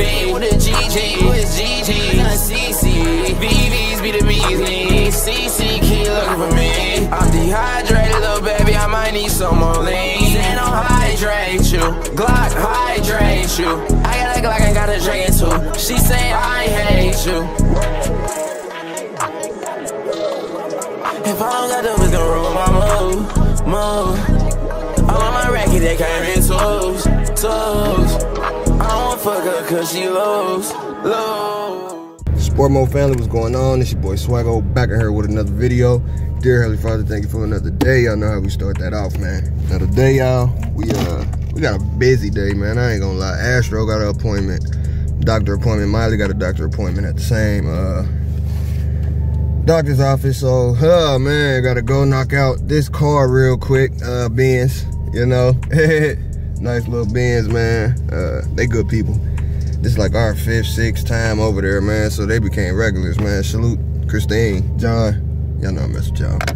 VP with a GG, who is GG? Not CC. VVs be the bees, CC keep looking for me. I'm dehydrated, little baby, I might need some more lean. Saying I'll hydrate you, Glock hydrate you. I got a Glock, I got a drink too. She say I hate you. If I don't got them, it's gonna roll my move. All on my racket, they came in twos. I don't wanna fuck her cause she lows. Sport Mode family, what's going on? It's your boy Swaggo back in here with another video. Dear Heavenly Father, thank you for another day. Y'all know how we start that off, man. Another day, y'all. We got a busy day, man. I ain't gonna lie. Astro got an appointment, doctor appointment. Miley got a doctor appointment at the same doctor's office. So, man, gotta go knock out this car real quick. Benz, you know. Nice little Benz, man. They good people. This is like our 5th, 6th time over there, man. So they became regulars, man. Salute Christine, John. Y'all know I mess with y'all.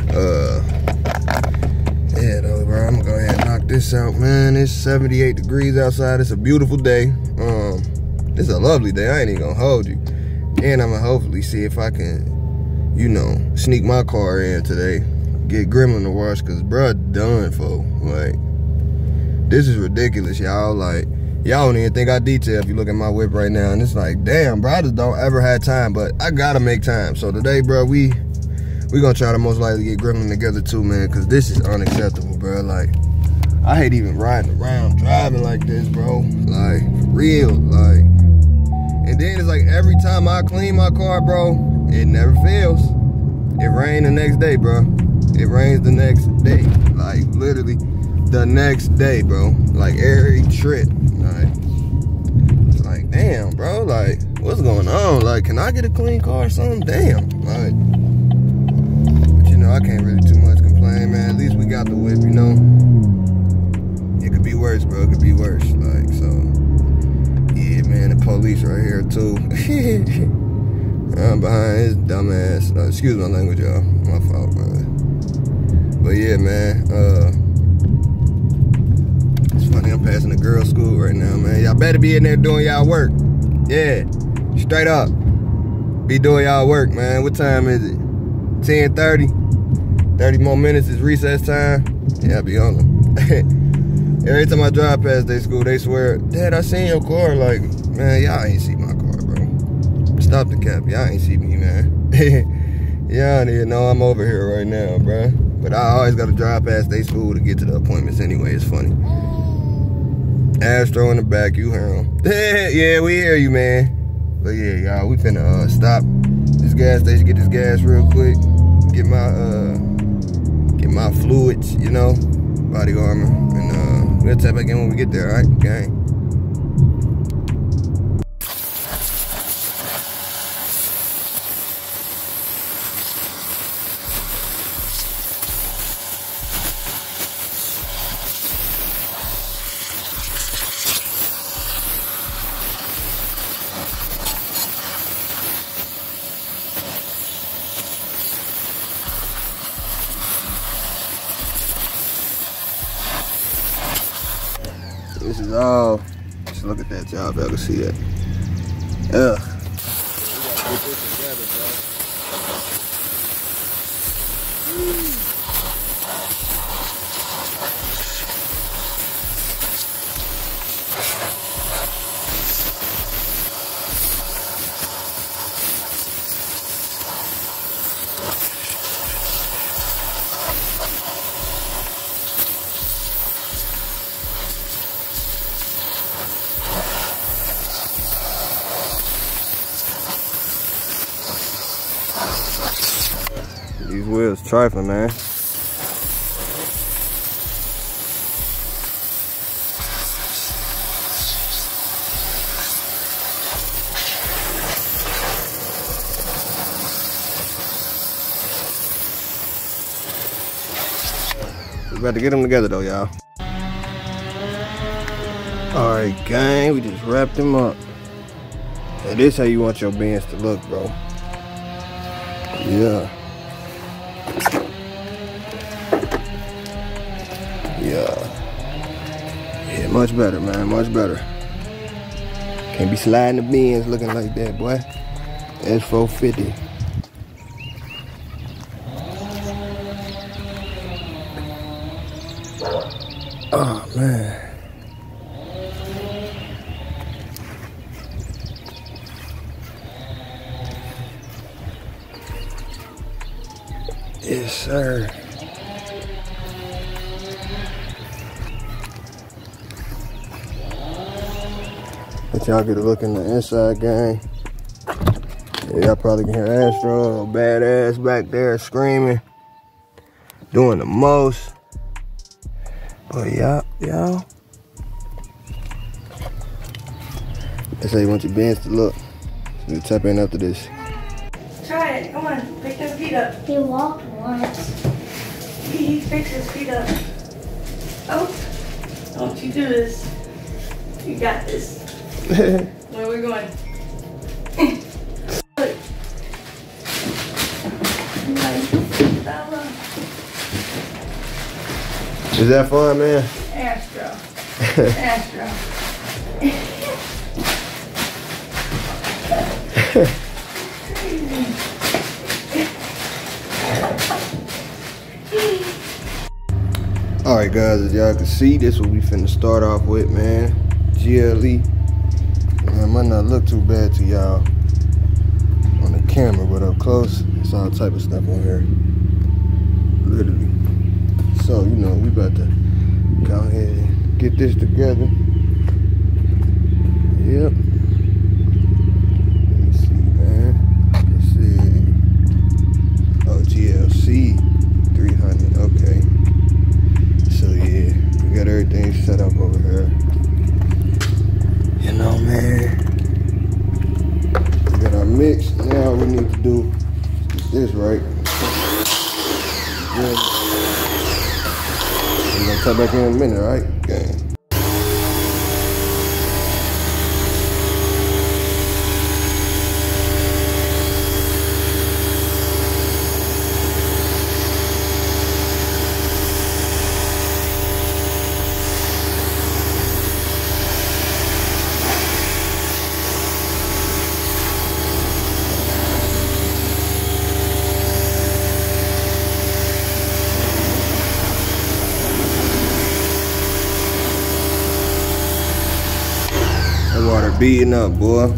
Yeah, though, bro. I'm gonna go ahead and knock this out, man. It's 78 degrees outside. It's a beautiful day. It's a lovely day. I ain't even gonna hold you. And I'm gonna hopefully see if I can, you know, sneak my car in today. Get Gremlin to wash, cause bruh done for. Like, this is ridiculous, y'all. Like, y'all don't even think I detail if you look at my whip right now. And it's like, damn, bro, I just don't ever have time. But I gotta make time. So today, bro, we gonna try to most likely get Gremlin together too, man. Cause this is unacceptable, bro. Like, I hate even riding around, driving like this, bro. Like, for real, like. And then it's like every time I clean my car, bro, it never fails. It rains the next day, bro. It rains the next day. Like, literally the next day, bro. Like, every trip. Like, it's like, damn, bro. Like, what's going on? Like, can I get a clean car or something? Damn. Like, but you know, I can't really too much complain, man. At least we got the whip, you know. It could be worse, bro. It could be worse. Like, so, yeah, man. The police right here, too. I'm behind his dumb ass. Excuse my language, y'all. My fault, brother. But yeah, man. It's funny, I'm passing a girls' school right now, man. Y'all better be in there doing y'all work. Yeah, straight up. Be doing y'all work, man. What time is it? 10:30. 30 more minutes is recess time. Yeah, I be on them. Every time I drive past their school, they swear, Dad, I seen your car. Like, man, y'all ain't see my car, bro. Stop the cap. Y'all ain't see me, man. Y'all don't even know I'm over here right now, bro. But I always got to drive past their school to get to the appointments anyway. It's funny. Astro in the back, you hear him. Yeah, we hear you, man. But yeah, y'all, we finna stop this gas station, get this gas real quick, get my fluids, you know, body armor, and we'll tap back in when we get there, all right, gang. This is all, just look at that, y'all, y'all can see that. Ugh. We gotta get this together, bro. These wheels trifling, man. We about to get them together though, y'all. All right, gang, we just wrapped them up. And this how you want your Benz to look, bro. Yeah. Yeah, much better, man, much better. Can't be sliding the Benz looking like that, boy. That's 450. Oh, man. Yes, sir. Let y'all get a look in the inside, gang. Yeah, y'all probably can hear Astro, a badass back there screaming, doing the most. But y'all. That's how you want your Benz to look. So you tap in after this. Try it. Come on. Pick those feet up. He walked once. He picks his feet up. Oh. Don't you do this. You got this. Where are we going? Is that fun, man? Astro. Astro. Alright guys, as y'all can see, this is what we finna start off with, man. GLE. Man, might not look too bad to y'all on the camera, but up close, it's all type of stuff on here. Literally. So, you know, we about to go ahead and get this together. Yep. Let me see, man. Let's see. Oh, GLC 300, okay. So yeah, we got everything set up over here. You know, man. We got our mix. Now all we need to do is get this right. Yeah. I'm gonna come back in a minute, right? Okay. Water beating up, boy.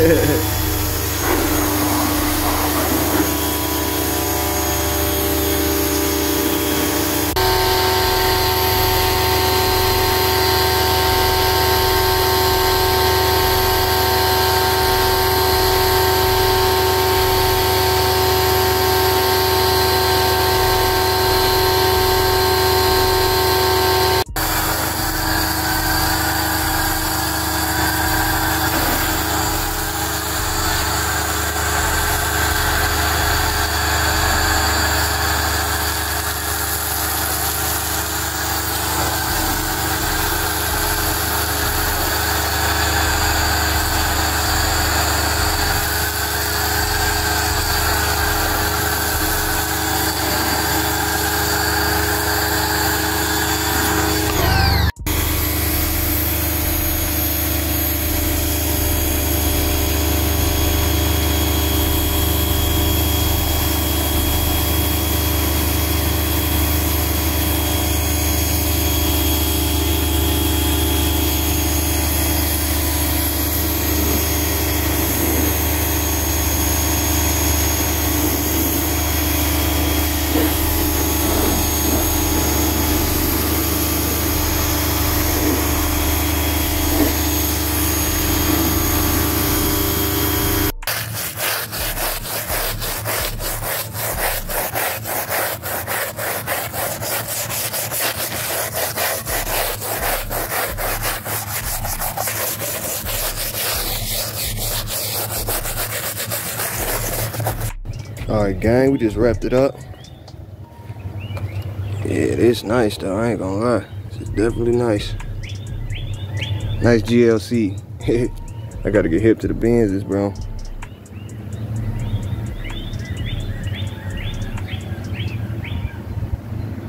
Alright, gang, we just wrapped it up. Yeah, it is nice though, I ain't gonna lie. It's definitely nice. Nice GLC. I gotta get hip to the Benzes, bro.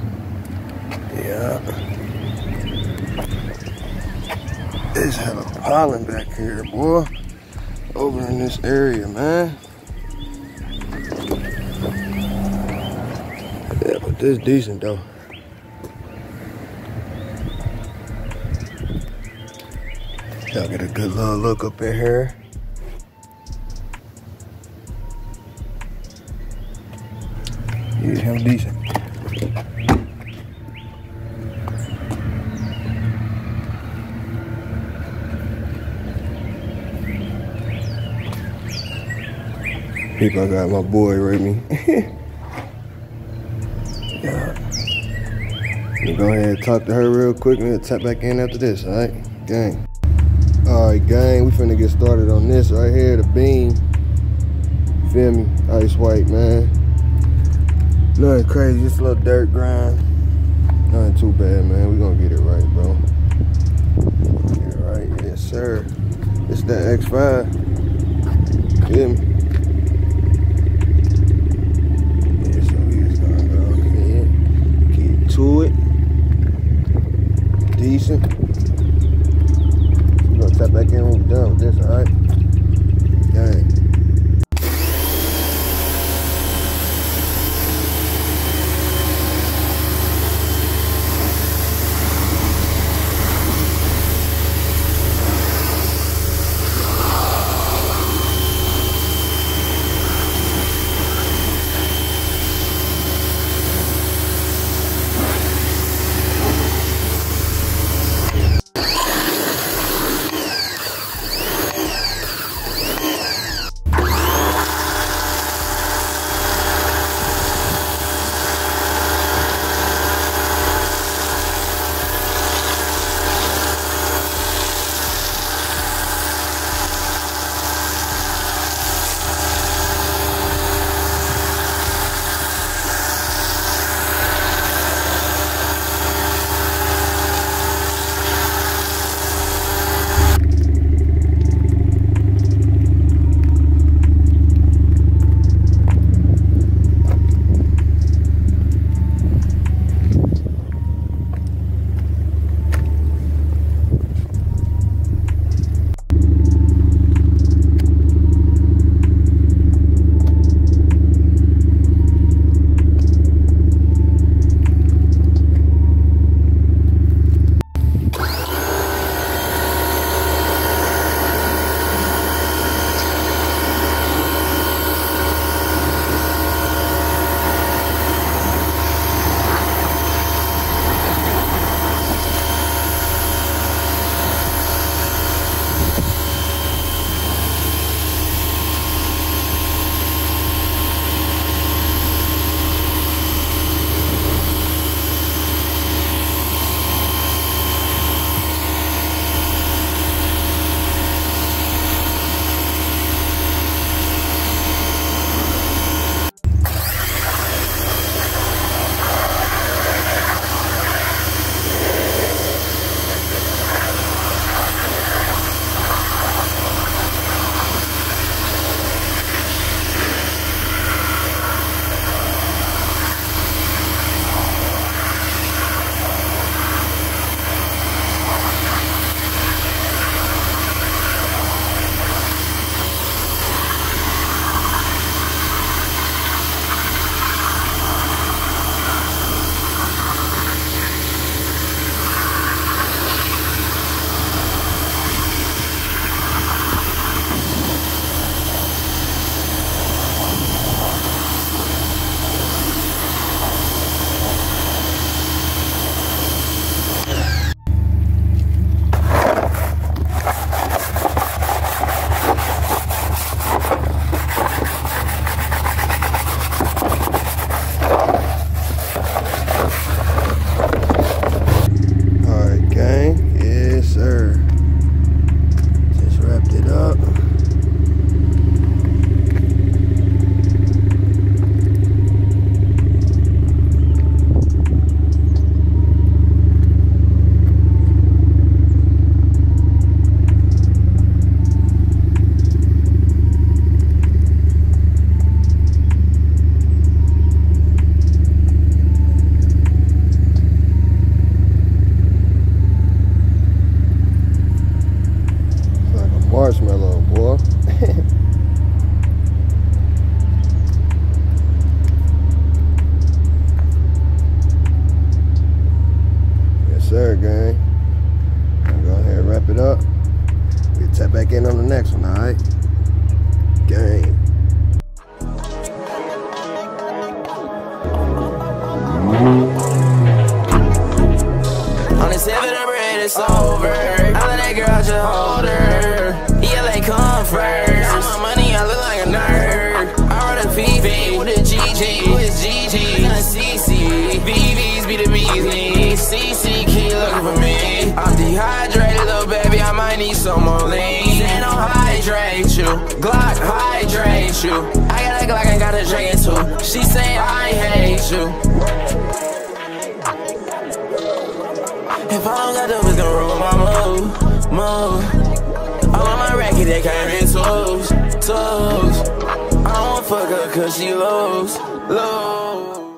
Yeah. It's hella wilding back here, boy. Over in this area, man. Yeah, but this decent though. Y'all get a good little look up in here. Yeah, him decent. People, I got my boy with me. Yeah. Let me go ahead and talk to her real quick and then tap back in after this, alright? Gang. Alright, gang, we finna get started on this right here, the beam. Feel me? Ice white, man. Nothing crazy, just a little dirt grind. Nothing too bad, man. We gonna get it right, bro. Get it right, yes, sir. It's that X5. Feel me? To it, decent. We're gonna tap back in when we're done with this, alright? Dang. marshmallow, boy. Yes, sir, gang. I'm going to go ahead and wrap it up. We'll tap back in on the next one, alright? Gang. On the 7th of bread, it's over. I let that girl just hold her. ELA come first. All my money, I look like a nerd. I run a VV with a GG. Who is GG? Not CC. VVs be the bees. CC keep looking for me. I'm dehydrated, little baby. I might need some more lean. Then I'll hydrate you. Glock hydrate you. I got a Glock and got a drink too. She say I hate you. If I don't got them, it's gonna ruin my move. All on my racket, they came in twos. I don't fuck her cause she lows.